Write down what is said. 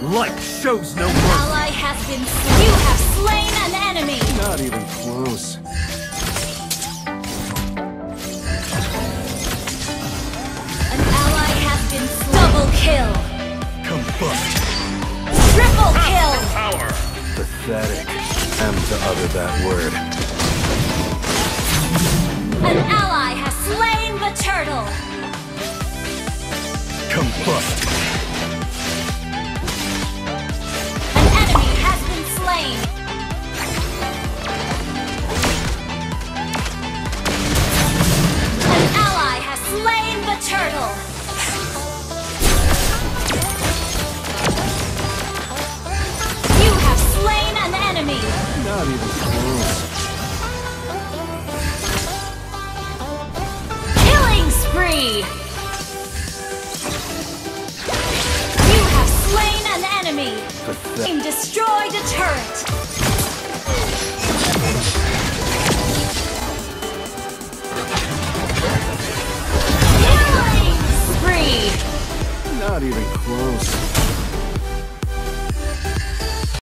Light shows no An mercy. ally has been slain. You have slain an enemy. Not even close. An ally has been slain. Double kill. Combust. Triple kill. Power! Pathetic. M to utter that word. An ally has slain the turtle. Combust. An enemy has been slain. An ally has slain the turtle. You have slain an enemy. Not even close. Killing spree. You have slain an enemy. Pathetic. Team destroyed a turret.